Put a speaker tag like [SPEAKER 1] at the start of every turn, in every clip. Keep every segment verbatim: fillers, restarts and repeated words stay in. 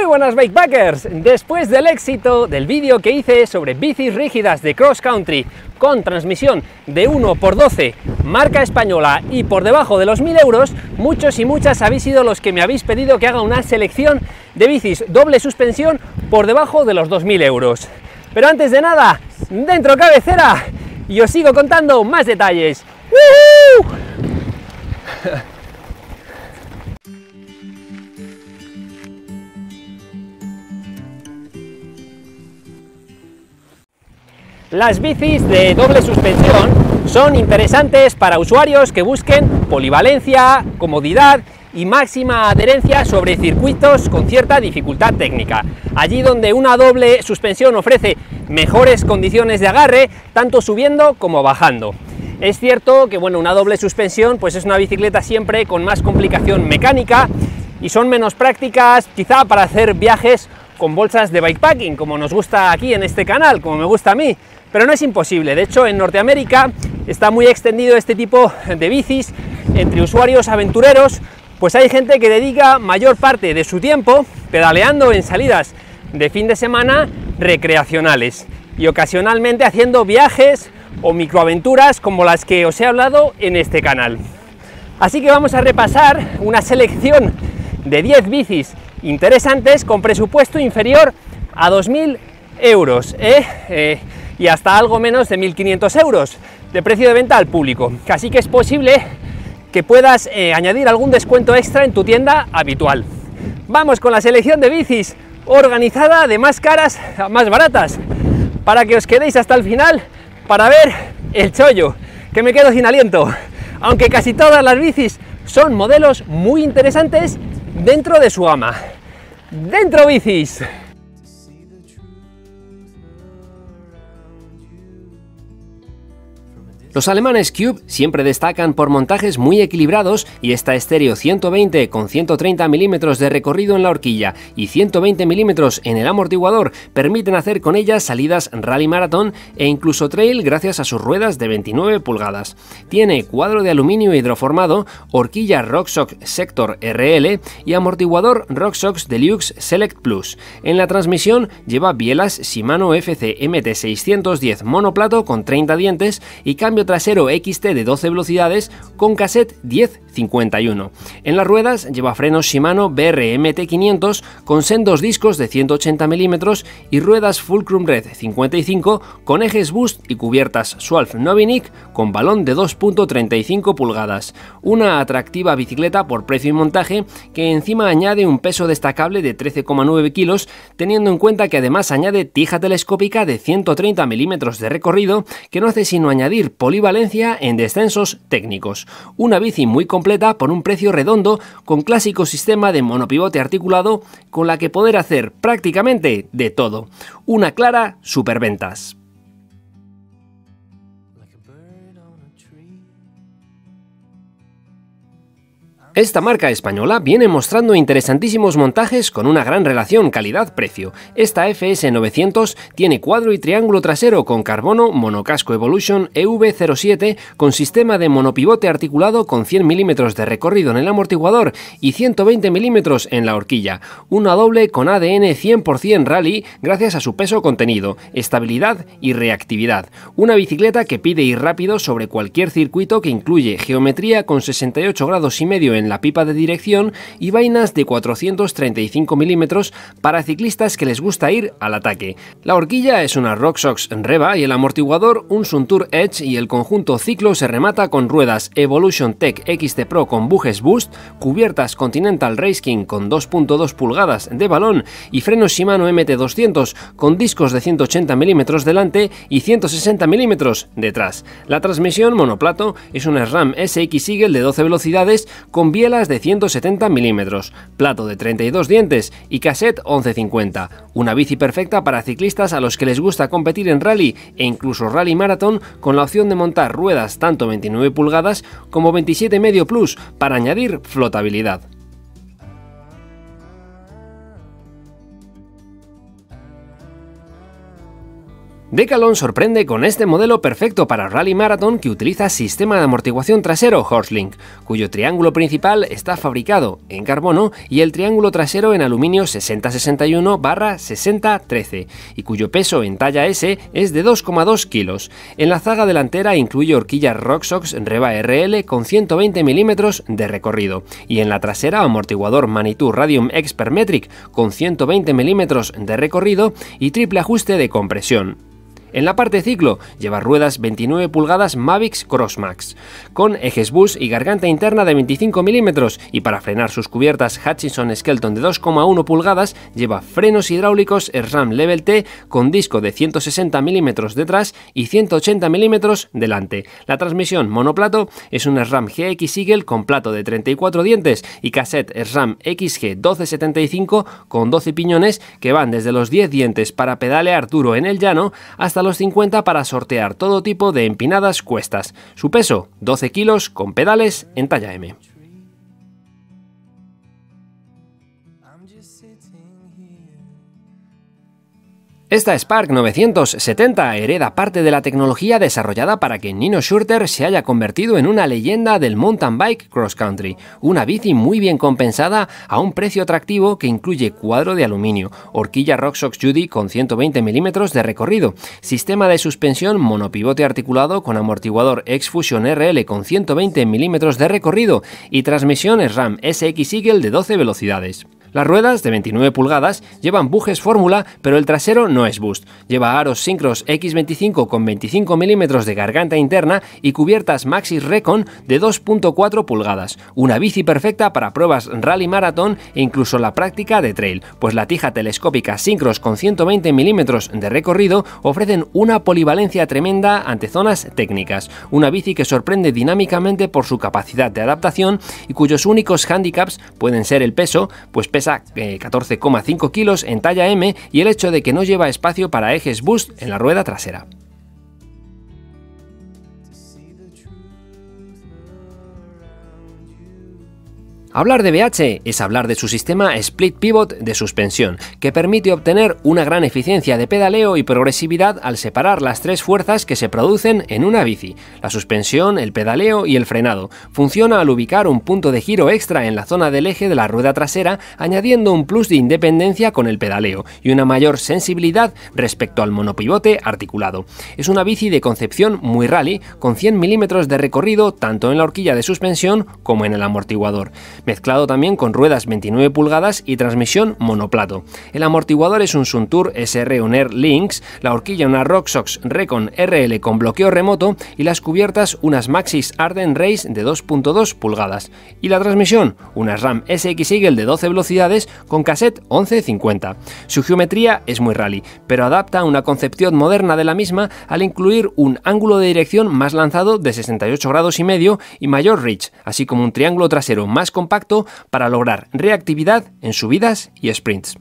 [SPEAKER 1] buenas bikepackers, después del éxito del vídeo que hice sobre bicis rígidas de cross country con transmisión de uno por doce, marca española y por debajo de los mil euros, muchos y muchas habéis sido los que me habéis pedido que haga una selección de bicis doble suspensión por debajo de los dos mil euros. Pero antes de nada, dentro cabecera, y os sigo contando más detalles. ¡Woohoo! Las bicis de doble suspensión son interesantes para usuarios que busquen polivalencia, comodidad y máxima adherencia sobre circuitos con cierta dificultad técnica. Allí donde una doble suspensión ofrece mejores condiciones de agarre, tanto subiendo como bajando. Es cierto que bueno, una doble suspensión pues es una bicicleta siempre con más complicación mecánica y son menos prácticas quizá para hacer viajes con bolsas de bikepacking, como nos gusta aquí en este canal, como me gusta a mí. Pero no es imposible. De hecho, en Norteamérica está muy extendido este tipo de bicis entre usuarios aventureros, pues hay gente que dedica mayor parte de su tiempo pedaleando en salidas de fin de semana recreacionales y ocasionalmente haciendo viajes o microaventuras como las que os he hablado en este canal. Así que vamos a repasar una selección de diez bicis interesantes con presupuesto inferior a dos mil euros, ¿eh? Eh, y hasta algo menos de mil quinientos euros de precio de venta al público. Así que es posible que puedas eh, añadir algún descuento extra en tu tienda habitual. Vamos con la selección de bicis organizada de más caras a más baratas, para que os quedéis hasta el final para ver el chollo, que me quedo sin aliento. Aunque casi todas las bicis son modelos muy interesantes dentro de su gama. ¡Dentro bicis! Los alemanes Cube siempre destacan por montajes muy equilibrados y esta estéreo ciento veinte con ciento treinta milímetros de recorrido en la horquilla y ciento veinte milímetros en el amortiguador permiten hacer con ellas salidas rally maratón e incluso trail gracias a sus ruedas de veintinueve pulgadas. Tiene cuadro de aluminio hidroformado, horquilla RockShox Sector R L y amortiguador RockShox Deluxe Select Plus. En la transmisión lleva bielas Shimano F C M T seiscientos diez monoplato con treinta dientes y cambio trasero X T de doce velocidades con cassette diez cincuenta y uno. En las ruedas lleva frenos Shimano B R M T quinientos con sendos discos de ciento ochenta milímetros y ruedas Fulcrum Red cincuenta y cinco con ejes Boost y cubiertas Schwalbe Novinic con balón de dos punto treinta y cinco pulgadas. Una atractiva bicicleta por precio y montaje que encima añade un peso destacable de trece coma nueve kilos, teniendo en cuenta que además añade tija telescópica de ciento treinta milímetros de recorrido que no hace sino añadir polivalencia en descensos técnicos. Una bici muy completa por un precio redondo con clásico sistema de monopivote articulado con la que poder hacer prácticamente de todo. Una clara superventas. Esta marca española viene mostrando interesantísimos montajes con una gran relación calidad-precio. Esta F S novecientos tiene cuadro y triángulo trasero con carbono monocasco Evolution E V cero siete con sistema de monopivote articulado con cien milímetros de recorrido en el amortiguador y ciento veinte milímetros en la horquilla. Una doble con A D N cien por cien rally gracias a su peso contenido, estabilidad y reactividad. Una bicicleta que pide ir rápido sobre cualquier circuito que incluye geometría con sesenta y ocho grados y medio en la pipa de dirección y vainas de cuatrocientos treinta y cinco milímetros para ciclistas que les gusta ir al ataque. La horquilla es una RockShox Reva y el amortiguador un Suntour Edge y el conjunto ciclo se remata con ruedas Evolution Tech X T Pro con bujes Boost, cubiertas Continental Race King con dos punto dos pulgadas de balón y frenos Shimano M T doscientos con discos de ciento ochenta milímetros delante y ciento sesenta milímetros detrás. La transmisión monoplato es una SRAM S X Eagle de doce velocidades con bielas de ciento setenta milímetros, plato de treinta y dos dientes y cassette once cincuenta. Una bici perfecta para ciclistas a los que les gusta competir en rally e incluso rally maratón con la opción de montar ruedas tanto veintinueve pulgadas como veintisiete medio plus para añadir flotabilidad. Decathlon sorprende con este modelo perfecto para Rally Marathon que utiliza sistema de amortiguación trasero Horselink, cuyo triángulo principal está fabricado en carbono y el triángulo trasero en aluminio sesenta sesenta y uno barra sesenta trece y cuyo peso en talla S es de dos coma dos kilos. En la zaga delantera incluye horquilla RockShox Reva R L con ciento veinte milímetros de recorrido y en la trasera amortiguador Manitou Radium X Permetric con ciento veinte milímetros de recorrido y triple ajuste de compresión. En la parte ciclo lleva ruedas veintinueve pulgadas Mavic Crossmax, con ejes bus y garganta interna de veinticinco milímetros y para frenar sus cubiertas Hutchinson Skelton de dos coma uno pulgadas lleva frenos hidráulicos SRAM Level T con disco de ciento sesenta milímetros detrás y ciento ochenta milímetros delante. La transmisión monoplato es un SRAM G X Eagle con plato de treinta y cuatro dientes y cassette SRAM X G doce setenta y cinco con doce piñones que van desde los diez dientes para pedalear duro en el llano hasta los cincuenta para sortear todo tipo de empinadas cuestas. Su peso, doce kilos con pedales en talla M. Esta Spark novecientos setenta hereda parte de la tecnología desarrollada para que Nino Schurter se haya convertido en una leyenda del mountain bike cross country, una bici muy bien compensada a un precio atractivo que incluye cuadro de aluminio, horquilla RockShox Judy con ciento veinte milímetros de recorrido, sistema de suspensión monopivote articulado con amortiguador X-Fusion R L con ciento veinte milímetros de recorrido y transmisión SRAM S X Eagle de doce velocidades. Las ruedas de veintinueve pulgadas llevan bujes fórmula, pero el trasero no es boost. Lleva aros Syncros X veinticinco con veinticinco milímetros de garganta interna y cubiertas Maxxis Recon de dos punto cuatro pulgadas. Una bici perfecta para pruebas rally maratón e incluso la práctica de trail, pues la tija telescópica Syncros con ciento veinte milímetros de recorrido ofrecen una polivalencia tremenda ante zonas técnicas. Una bici que sorprende dinámicamente por su capacidad de adaptación y cuyos únicos handicaps pueden ser el peso, pues pesa Pesa eh, catorce coma cinco kilos en talla M y el hecho de que no lleva espacio para ejes boost en la rueda trasera. Hablar de B H es hablar de su sistema Split Pivot de suspensión, que permite obtener una gran eficiencia de pedaleo y progresividad al separar las tres fuerzas que se producen en una bici: la suspensión, el pedaleo y el frenado. Funciona al ubicar un punto de giro extra en la zona del eje de la rueda trasera, añadiendo un plus de independencia con el pedaleo y una mayor sensibilidad respecto al monopivote articulado. Es una bici de concepción muy rally, con cien milímetros de recorrido tanto en la horquilla de suspensión como en el amortiguador, mezclado también con ruedas veintinueve pulgadas y transmisión monoplato. El amortiguador es un Suntour S R On-Air Lynx, la horquilla una RockShox Recon R L con bloqueo remoto y las cubiertas unas Maxxis Arden Race de dos punto dos pulgadas. Y la transmisión, una SRAM S X Eagle de doce velocidades con cassette once cincuenta. Su geometría es muy rally, pero adapta una concepción moderna de la misma al incluir un ángulo de dirección más lanzado de sesenta y ocho grados y medio y mayor reach, así como un triángulo trasero más compacto para lograr reactividad en subidas y sprints.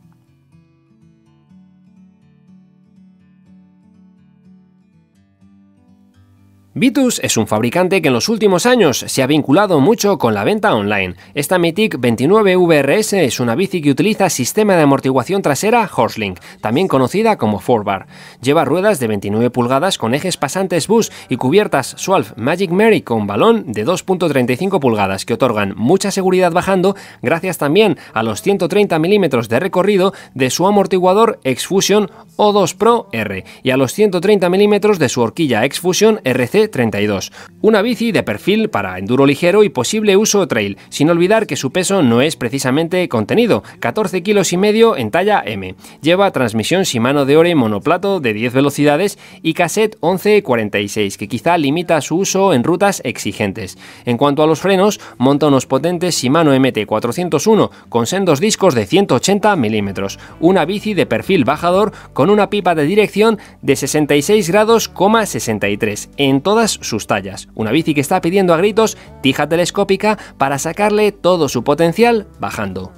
[SPEAKER 1] Vitus es un fabricante que en los últimos años se ha vinculado mucho con la venta online. Esta Mythic veintinueve V R S es una bici que utiliza sistema de amortiguación trasera Horselink, también conocida como four bar. Lleva ruedas de veintinueve pulgadas con ejes pasantes bus y cubiertas Swalf Magic Mary con balón de dos punto treinta y cinco pulgadas que otorgan mucha seguridad bajando, gracias también a los ciento treinta milímetros de recorrido de su amortiguador X-Fusion O dos Pro R y a los ciento treinta milímetros de su horquilla X-Fusion R C treinta y dos. Una bici de perfil para enduro ligero y posible uso trail, sin olvidar que su peso no es precisamente contenido, catorce kilos y medio en talla M. Lleva transmisión Shimano Deore monoplato de diez velocidades y cassette once cuarenta y seis, que quizá limita su uso en rutas exigentes. En cuanto a los frenos, monta unos potentes Shimano M T cuatrocientos uno con sendos discos de ciento ochenta milímetros. Una bici de perfil bajador con una pipa de dirección de sesenta y seis grados coma sesenta y tres en todas sus tallas. Una bici que está pidiendo a gritos tija telescópica para sacarle todo su potencial bajando.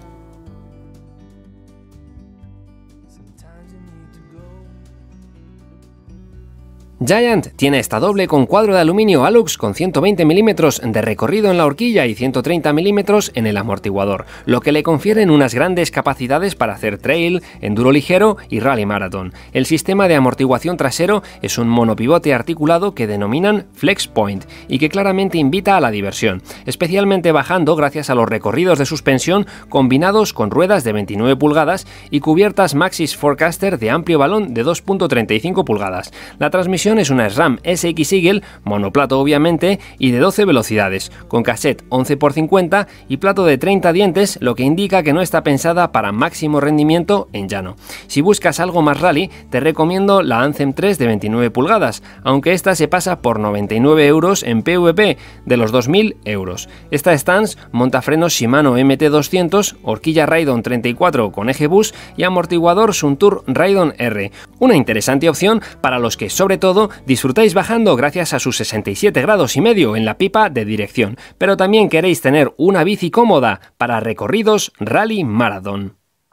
[SPEAKER 1] Giant tiene esta doble con cuadro de aluminio Alux con ciento veinte milímetros de recorrido en la horquilla y ciento treinta milímetros en el amortiguador, lo que le confieren unas grandes capacidades para hacer trail, enduro ligero y rally marathon. El sistema de amortiguación trasero es un monopivote articulado que denominan Flex Point y que claramente invita a la diversión, especialmente bajando gracias a los recorridos de suspensión combinados con ruedas de veintinueve pulgadas y cubiertas Maxxis Forecaster de amplio balón de dos punto treinta y cinco pulgadas. La transmisión es una SRAM S X Eagle, monoplato obviamente, y de doce velocidades, con cassette once por cincuenta y plato de treinta dientes, lo que indica que no está pensada para máximo rendimiento en llano. Si buscas algo más rally, te recomiendo la Anthem tres de veintinueve pulgadas, aunque esta se pasa por noventa y nueve euros en P V P de los dos mil euros. Esta stance monta frenos Shimano M T doscientos, horquilla Raidon treinta y cuatro con eje bus y amortiguador Suntour Raidon R, una interesante opción para los que sobre todo disfrutáis bajando gracias a sus sesenta y siete grados y medio en la pipa de dirección, pero también queréis tener una bici cómoda para recorridos rally marathon.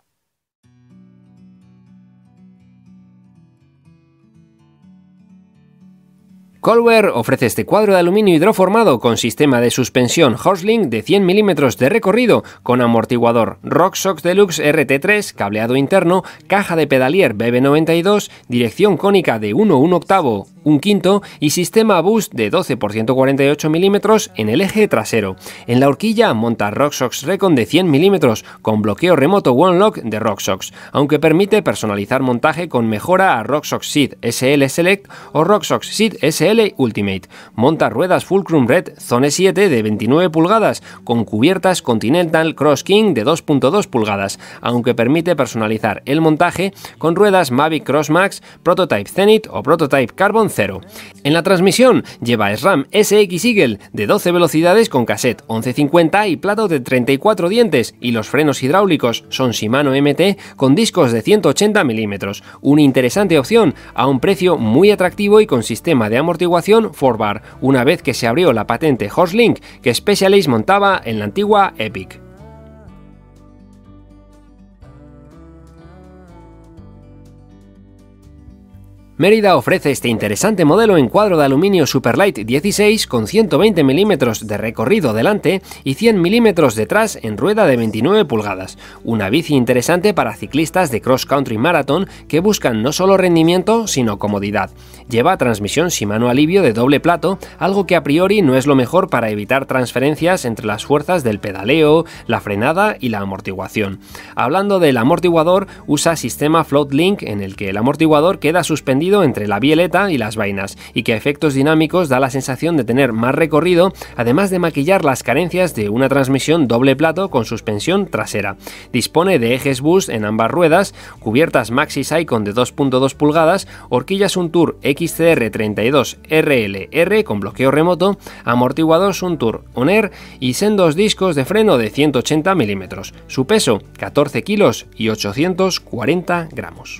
[SPEAKER 1] Colbert ofrece este cuadro de aluminio hidroformado con sistema de suspensión Horsling de cien milímetros de recorrido con amortiguador RockShox Deluxe R T tres, cableado interno, caja de pedalier B B noventa y dos, dirección cónica de uno un octavo, un quinto y sistema boost de doce por ciento cuarenta y ocho milímetros en el eje trasero. En la horquilla monta RockShox Recon de cien milímetros con bloqueo remoto One Lock de RockShox, aunque permite personalizar montaje con mejora a RockShox Seed S L Select o RockShox Seed S L Ultimate. Monta ruedas Fulcrum Red Zone siete de veintinueve pulgadas con cubiertas Continental Cross King de dos punto dos pulgadas, aunque permite personalizar el montaje con ruedas Mavic Cross Max, Prototype Zenith o Prototype Carbon cero. En la transmisión lleva SRAM S X Eagle de doce velocidades con cassette once cincuenta y plato de treinta y cuatro dientes, y los frenos hidráulicos son Shimano M T con discos de ciento ochenta milímetros, una interesante opción a un precio muy atractivo y con sistema de amortiguación four bar, una vez que se abrió la patente Horselink que Specialized montaba en la antigua Epic. Mérida ofrece este interesante modelo en cuadro de aluminio Superlight dieciséis con ciento veinte milímetros de recorrido delante y cien milímetros detrás en rueda de veintinueve pulgadas. Una bici interesante para ciclistas de cross country marathon que buscan no solo rendimiento sino comodidad. Lleva transmisión Shimano Alivio de doble plato, algo que a priori no es lo mejor para evitar transferencias entre las fuerzas del pedaleo, la frenada y la amortiguación. Hablando del amortiguador, usa sistema Float Link en el que el amortiguador queda suspendido entre la bieleta y las vainas y que a efectos dinámicos da la sensación de tener más recorrido, además de maquillar las carencias de una transmisión doble plato con suspensión trasera. Dispone de ejes boost en ambas ruedas, cubiertas Maxxis Icon de dos punto dos pulgadas, horquilla Suntour X C R treinta y dos R L R con bloqueo remoto, amortiguador Suntour On Air y sendos discos de freno de ciento ochenta milímetros. Su peso catorce kilos y ochocientos cuarenta gramos.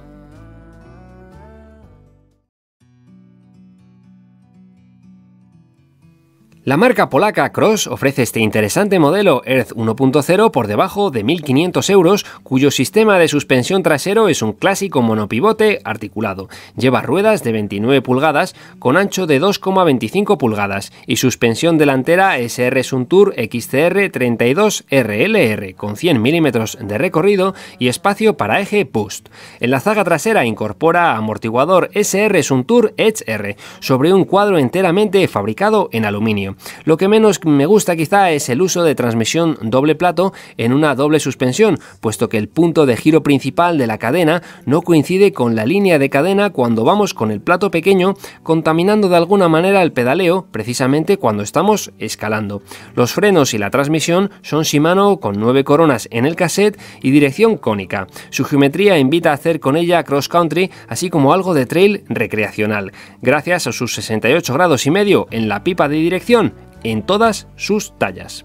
[SPEAKER 1] La marca polaca Cross ofrece este interesante modelo Earth uno punto cero por debajo de mil quinientos euros, cuyo sistema de suspensión trasero es un clásico monopivote articulado. Lleva ruedas de veintinueve pulgadas con ancho de dos coma veinticinco pulgadas y suspensión delantera S R Suntour X C R treinta y dos R L R con cien milímetros de recorrido y espacio para eje boost. En la zaga trasera incorpora amortiguador S R Suntour Edge R sobre un cuadro enteramente fabricado en aluminio. Lo que menos me gusta quizá es el uso de transmisión doble plato en una doble suspensión, puesto que el punto de giro principal de la cadena no coincide con la línea de cadena cuando vamos con el plato pequeño, contaminando de alguna manera el pedaleo precisamente cuando estamos escalando. Los frenos y la transmisión son Shimano con nueve coronas en el cassette y dirección cónica. Su geometría invita a hacer con ella cross country, así como algo de trail recreacional, gracias a sus sesenta y ocho grados y medio en la pipa de dirección en todas sus tallas.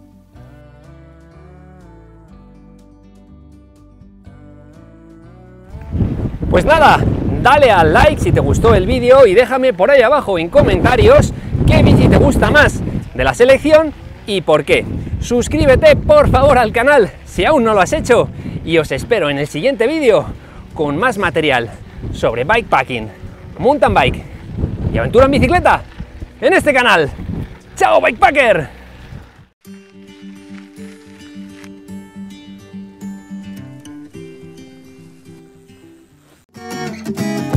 [SPEAKER 1] Pues nada, dale al like si te gustó el vídeo y déjame por ahí abajo en comentarios qué bici te gusta más de la selección y por qué. Suscríbete por favor al canal si aún no lo has hecho y os espero en el siguiente vídeo con más material sobre bikepacking, mountain bike y aventura en bicicleta en este canal. ¡Chao, bikepacker!
[SPEAKER 2] Thank you.